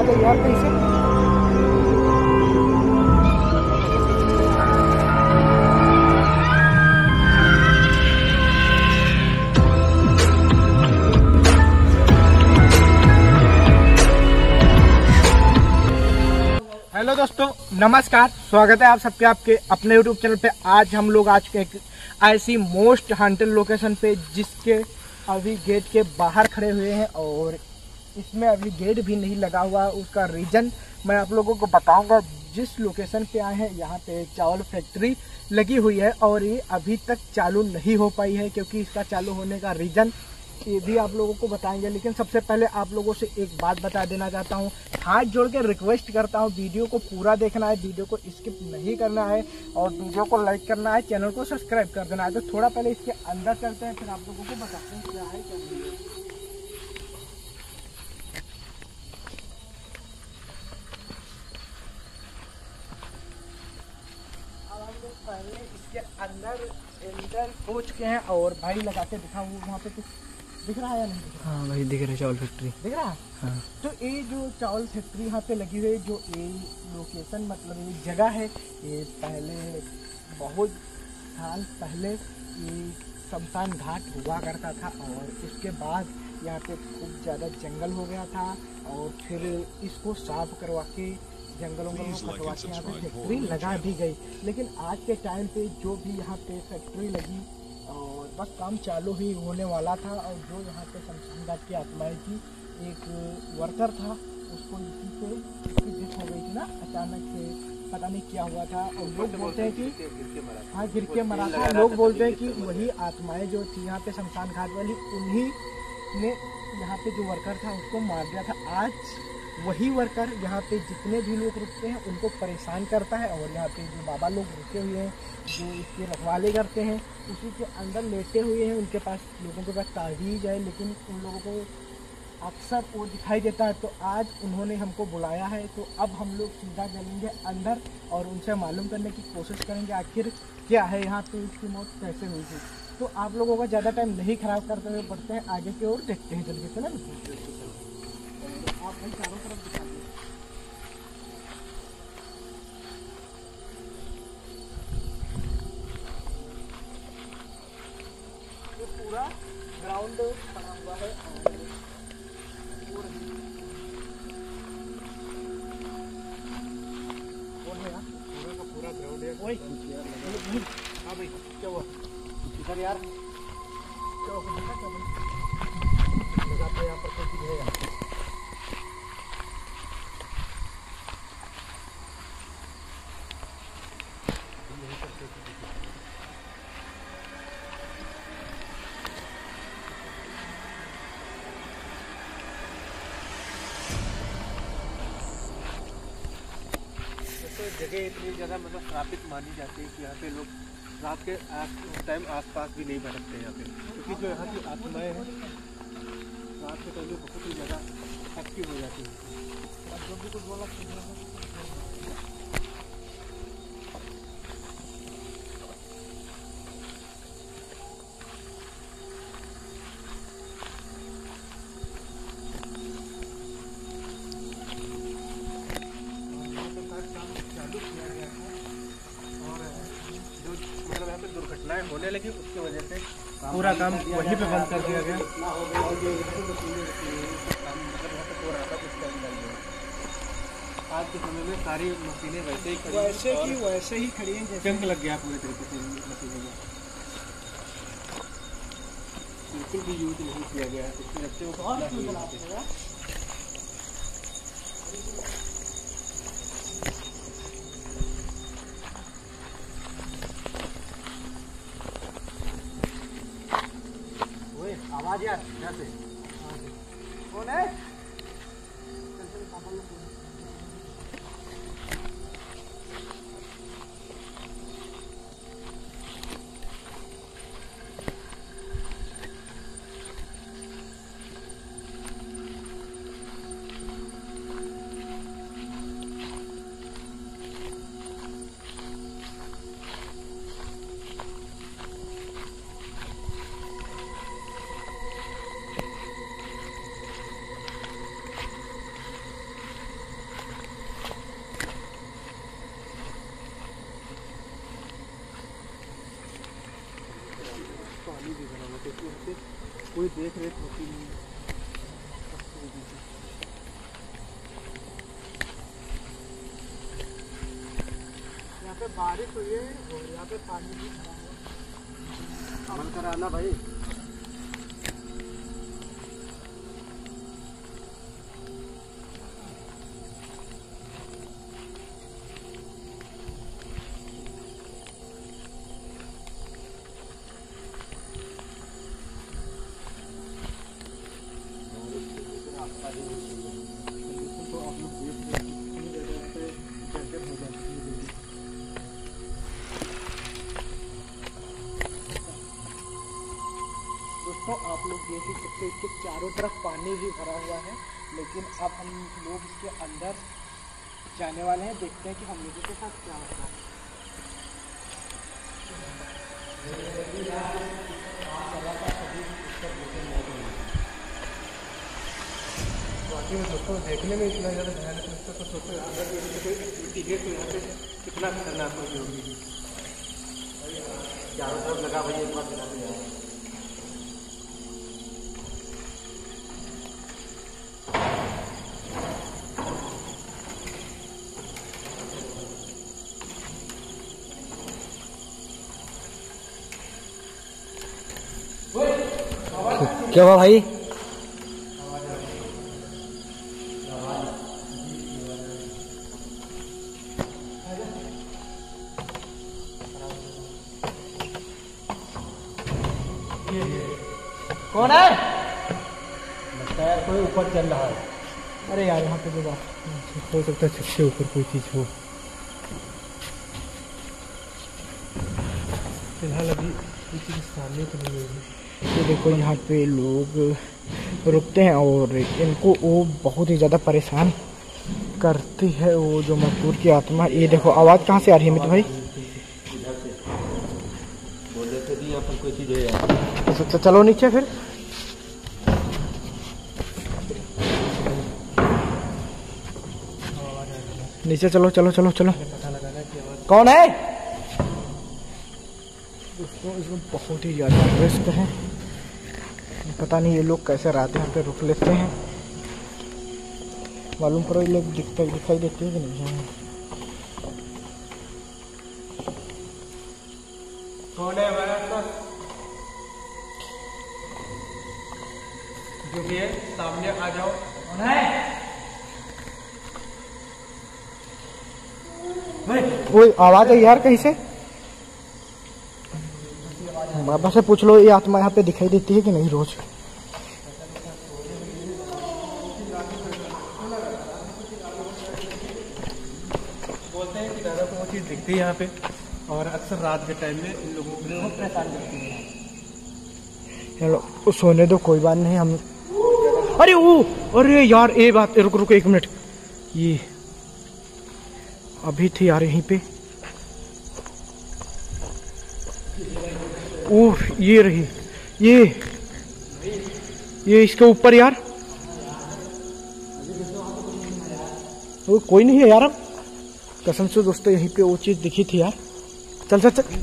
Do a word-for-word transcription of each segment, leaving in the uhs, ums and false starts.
गई यार कैसे। हेलो दोस्तों, नमस्कार। स्वागत है आप सबके आपके अपने यूट्यूब चैनल पे। आज हम लोग आज के एक ऐसी मोस्ट हॉन्टेड लोकेशन पे जिसके अभी गेट के बाहर खड़े हुए हैं और इसमें अभी गेट भी नहीं लगा हुआ। उसका रीज़न मैं आप लोगों को बताऊंगा। जिस लोकेशन पे आए हैं यहाँ पे चावल फैक्ट्री लगी हुई है और ये अभी तक चालू नहीं हो पाई है, क्योंकि इसका चालू होने का रीज़न ये भी आप लोगों को बताएंगे। लेकिन सबसे पहले आप लोगों से एक बात बता देना चाहता हूँ, हाथ जोड़ के रिक्वेस्ट करता हूँ, वीडियो को पूरा देखना है, वीडियो को स्किप नहीं करना है और वीडियो को लाइक करना है, चैनल को सब्सक्राइब कर देना है। तो थोड़ा पहले इसके अंदर चलते हैं, फिर आप लोगों को बताते हैं क्या है क्या नहीं है। अब हम लोग पहले इसके अंदर एंटर हो चुके हैं और भाई लगा के दिखा वो वहाँ पे कुछ दिख रहा है या नहीं दिख रहा? हाँ भाई दिख रहा है, चावल फैक्ट्री दिख रहा है। हाँ। तो ये जो चावल फैक्ट्री यहाँ पे लगी हुई है, जो ये लोकेशन मतलब ये जगह है, ये पहले बहुत साल पहले ये शमशान घाट हुआ करता था और इसके बाद यहाँ पे खूब ज़्यादा जंगल हो गया था और फिर इसको साफ करवा के जंगलों को कटवा के यहाँ पे फैक्ट्री लगा दी गई। लेकिन आज के टाइम पे जो भी यहाँ पे फैक्ट्री लगी और बस काम चालू ही होने वाला था और जो यहाँ पे शमशान घाट की आत्माएं थी, एक वर्कर था उसको इसी पे इसकी डेथ हो गई थी ना अचानक से, पता नहीं क्या हुआ था। और लोग बोलते हैं कि हाँ गिर के मरा था। लोग बोलते हैं कि वही आत्माएं जो थी यहाँ पे शमशान घाट वाली, उन्हीं ने यहाँ पे जो वर्कर था उसको मार दिया था। आज वही वर्कर यहाँ पे जितने भी लोग रुकते हैं उनको परेशान करता है और यहाँ पे जो बाबा लोग रुके हुए हैं जो इसके रखवाले करते हैं उसी के अंदर लेटे हुए हैं। उनके पास लोगों के पास तावीज़ है, लेकिन उन लोगों को अक्सर वो दिखाई देता है। तो आज उन्होंने हमको बुलाया है, तो अब हम लोग सीधा चलेंगे अंदर और उनसे मालूम करने की कोशिश करेंगे आखिर क्या है यहाँ पे, इसकी मौत कैसे हुई थी। तो आप लोगों का ज़्यादा टाइम नहीं ख़राब करते हुए बढ़ते हैं आगे की ओर, देखते हैं जल्दी से ना। आप भाई चारों तरफ दिखा दीजिए। ये पूरा ग्राउंड बना हुआ है और कौन है यार, पूरा का पूरा ग्राउंड है। ओए हाँ भाई क्या हुआ इधर यार, क्या हुआ लगा था यहाँ पर कोई दिखेगा। जगह इतनी ज़्यादा मतलब श्रापित मानी जाती है कि यहाँ पे लोग रात के टाइम आसपास भी नहीं बैठते यहाँ पे, क्योंकि जो यहाँ की आत्माएं हैं रात के टाइम में बहुत ही ज़्यादा एक्टिव हो जाती है। जो भी कुछ बोला दुर्घटनाएं होने लगी उसकी वजह से पूरा काम वहीं पे बंद कर दिया गया। आज के समय में सारी मशीनें वैसे ही खड़ी वैसे ही वैसे ही खड़ी हैं जैसे जंग लग गया पूरे तरीके से मशीनों में, बिल्कुल भी यूज नहीं किया गया है। इसमें बच्चे को आवाज यार यहाँ से कौन है? पानी भी भरा हुआ, क्योंकि यहाँ पे कोई देख रेख होती नहीं है। यहाँ पे बारिश हुई है और यहाँ पे पानी भी भरा हुआ। अमल कराना भाई। तो आप लोग देख रहे हैं कितनी जगह पे जगह हो जाती है। दोस्तों आप लोग देख ही सकते हैं इसके चारों तरफ पानी भी भरा हुआ है, लेकिन अब हम लोग इसके अंदर जाने वाले हैं, देखते हैं कि हम लोगों के साथ क्या होता है। बाकी में दोस्तों देखने में इतना ज़्यादा भयानक लगता है, तो सोचो अगर कोई एक्टिविटी है तो यहाँ पे कितना खतरनाक होगी। चारों तरफ लगा भाई, एक बार दिखाते हैं। क्या हुआ भाई? कौन है? लगता है कोई ऊपर चल रहा है। अरे यार यहाँ पे जो बात हो सकता है छत से ऊपर कोई चीज़ हो। फिलहाल अभी कोई चीज़ सामने तो नहीं होगी। तो देखो यहाँ पे लोग रुकते हैं और इनको वो बहुत ही ज़्यादा परेशान करती है वो जो मजदूर की आत्मा। ये देखो आवाज़ कहाँ से आ रही है मित्र भाई? इधर से बोल रहे थे यहाँ पर कोई चीज़ है यार। तो चलो नीचे फिर। नीचे चलो चलो चलो चलो। पता लगाना कि आवाज़ कौन है? दोस्तों इसमें बहुत ही ज़्यादा रिस्क है, पता नहीं ये लोग कैसे रात यहाँ पे रुक लेते हैं। मालूम पड़ो ये लोग दिखते दिखाई देते हैं कि नहीं है। कौन है हमारा पास? जो भी है सामने आ जाओ। कौन है? वो आवाज है यार कहीं से। बाबा से पूछ लो ये आत्मा यहाँ पे दिखाई देती है कि नहीं रोज। बोलते हैं कि दादा को वो चीज़ दिखती है यहाँ पे, और अक्सर रात के टाइम में इन लोगों को बहुत परेशान करती है। चलो सोने दो कोई बात नहीं। हम अरे वो अरे यार ये बात रुक रुक एक मिनट, ये अभी थी यार यहीं पे। ओह ये रही, ये ये इसके ऊपर यार। वो कोई नहीं है यार। अब कसम से दोस्तों यहीं पे वो चीज दिखी थी यार। चल चल चल।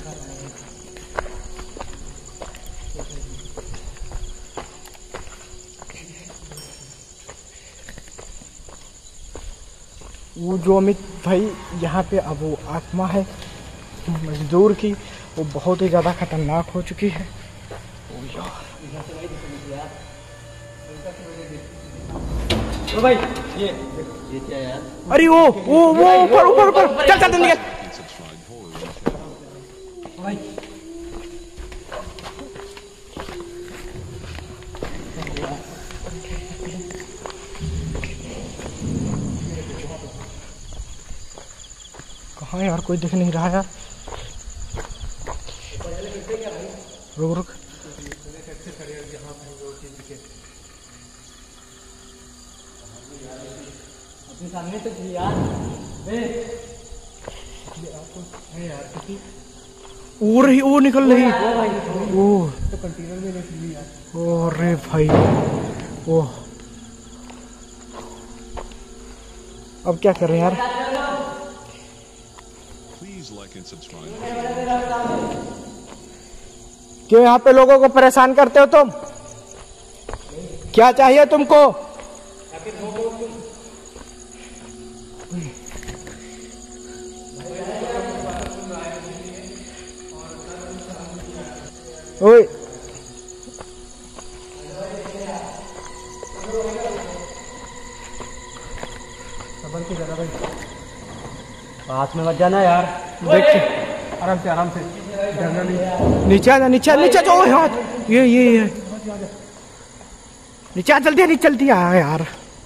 वो जो अमित भाई यहाँ पे अब वो आत्मा है मजदूर की, वो बहुत ही ज़्यादा खतरनाक हो चुकी है। ओ यार तो भाई ये ये क्या यार? अरे वो वो वो ऊपर ऊपर ऊपर चल चल निकल भाई कहाँ यार? कोई दिख नहीं रहा यार। रुक रुक अपने सामने तो यार वो रही, वो निकल रही। वो तो कंटेनर में निकली यार। ओ रे भाई वो अब क्या कर रहे हैं यार? Please like and subscribe. क्यों यहाँ पे लोगों को परेशान करते हो तुम? क्या चाहिए तुमको? ओए हाथ में मत जाना यार, देख आराम से आराम से, डरना नहीं। नीचे आ जा, नीचे नीचे तो हाथ ये ये ये नीचे आ, जल्दी नहीं चलती आ यार।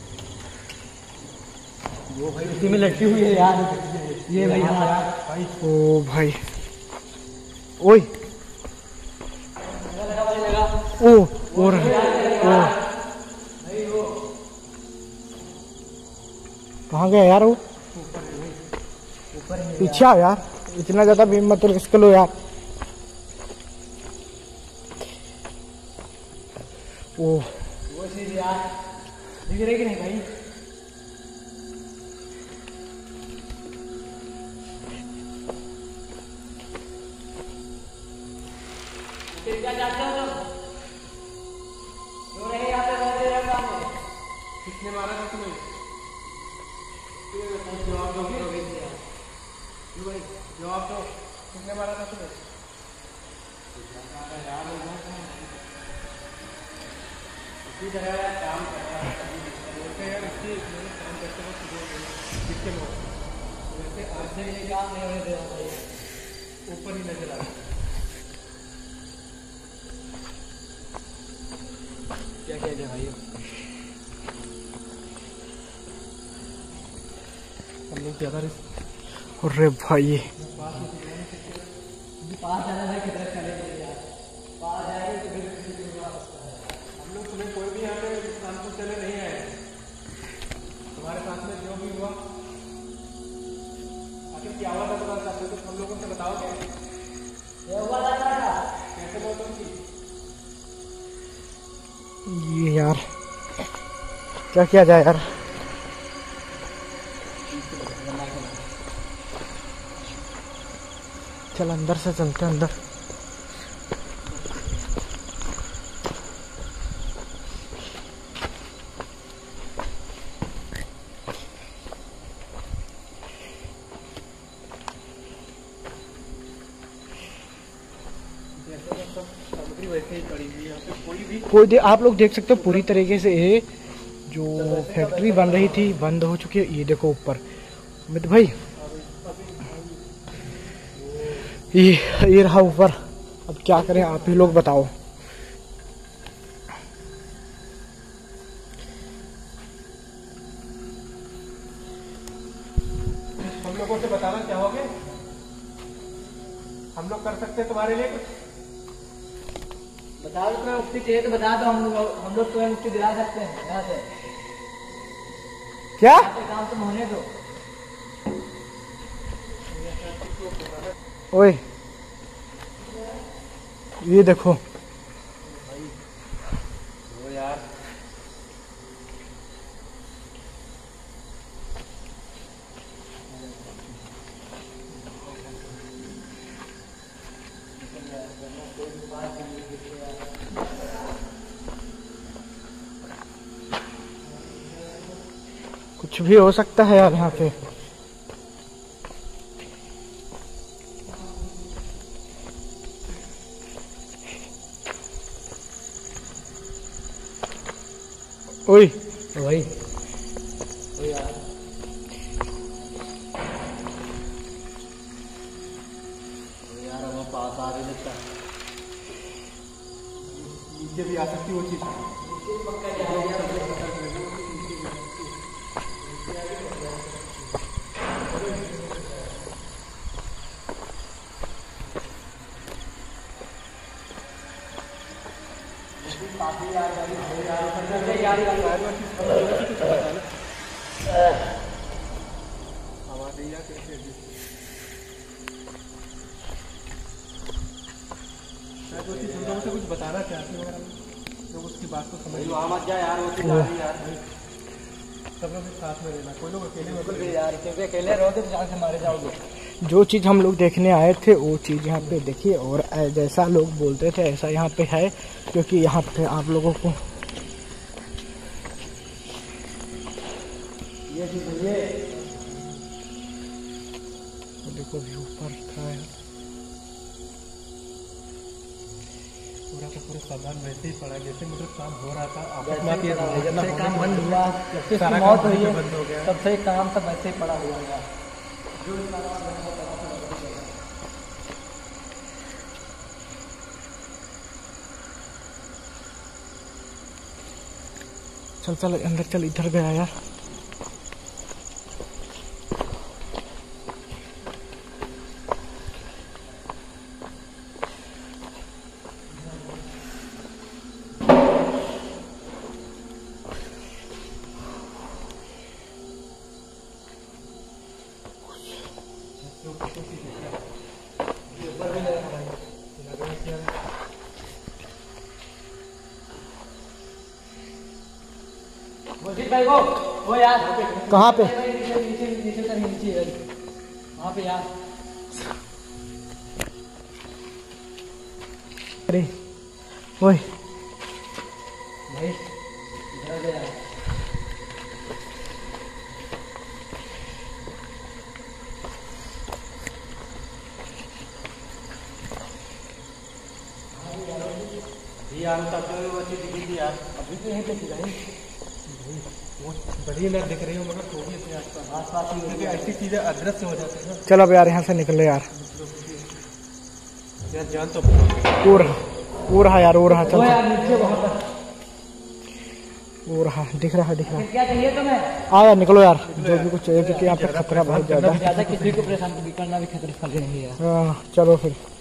वो भाई उसी में लटकी हुई है यार, ये भाई हमारा भाई। ओ भाई ओए ओ और ओ कहाँ गया यार वो? पीछे आओ यार, इतना ज्यादा भी मत रिस्क लो यार। ओ वो चीज यार दिख रही कि नहीं भाई? क्या जाते हो तुम? क्यों नहीं यहाँ पे रह रहे हो? किसने मारा था तुम्हें? जवाब दो भाई, जवाब दो, किसने मारा था तुम्हें? यार इसी तरह काम कर रहा है, बोलते हैं यार इसकी काम करते वक्त किसके लोग वैसे आज से ये काम नहीं होने दे रहा भाई, ऊपर ही नजर आ रहा है। क्या कह रहे भाई? हम लोग ज्यादा अरे भाई पास जाना है, किधर चले यार, पास जाएंगे हम लोग। तुम्हें कोई भी यहाँ पे कानपुर चले नहीं आए, तुम्हारे साथ में जो भी हुआ आखिर क्या हुआ था तुम्हारे साथ में, कुछ हम लोगों से बताओगे? कैसे बोल तुम? ये यार क्या किया जाए यार? चल अंदर से चलते हैं अंदर। सामग्री वैसे ही पड़ी हुई है, यहाँ पे कोई भी कोई दे, आप लोग देख सकते हो पूरी तरीके से ये जो फैक्ट्री बन रही थी बंद हो चुकी है। ये देखो ऊपर मित भाई, ये ये रहा ऊपर। अब क्या करें आप ही लोग बताओ। हम लोगों से बताना चाहोगे? हम लोग कर सकते हैं तुम्हारे लिए कुछ? बता दो, तुम्हें मुक्ति चाहिए तो बता दो, हम लोग हम लोग तुम्हें मुक्ति दिला सकते हैं। यहाँ से क्या काम तुम होने दो। ओए ये देखो वो यार कुछ भी हो सकता है यार यहाँ पे। ओए वही यार यार हम पास आ रहे लगता है, नीचे भी आ सकती वो चीज। कुछ बताना चाहते हो लोग, उसकी बात को समझ लो। मत जा यार, वो यार सब लोग साथ में रहना, कोई लोग अकेले मत यार, क्योंकि अकेले रहोगे तो जान से मारे जाओगे। जो चीज़ हम लोग देखने आए थे वो चीज़ यहाँ पे देखिए, और जैसा लोग बोलते थे ऐसा यहाँ पे है, क्योंकि यहाँ पे आप लोगों को ये ये देखो व्यू ऊपर था है। पूरा का पूरा सामान वैसे ही पड़ा जैसे मतलब काम हो रहा था, आपस जैसे में ये जब से काम बंद हुआ, जब से सारा इसकी मौत काम हुई है, बंद हो गया। तब से काम सब वैसे ही पड़ा हुआ है। जो चल चल अंदर चल, इधर गया यार। भाई वो वो यार कहाँ पे? नीचे नीचे नीचे कर नीचे वहाँ पे यार। अरे ओए भाई इधर यार। यार तब तो वो चीज़ दिखी थी यार, अभी तो यहीं पे दिखाई वो बढ़िया ना दिख रही हो मगर थोड़ी अपने आसपास आसपास ही, क्योंकि ऐसी चीज़ें अदृश्य हो जाती है ना। चल अब यार यहाँ से निकले यार। यार जान तो वो रहा वो रहा यार, वो रहा। चल वो यार नीचे वहाँ पर वो रहा, दिख रहा है दिख रहा है। क्या चाहिए तुम्हें? आ यार निकलो यार, जो भी कुछ चाहिए, क्योंकि यहाँ पे खतरा बहुत ज़्यादा है। ज्यादा किसी को परेशान करना भी खतरे फल रहे हैं यार। हाँ चलो फिर।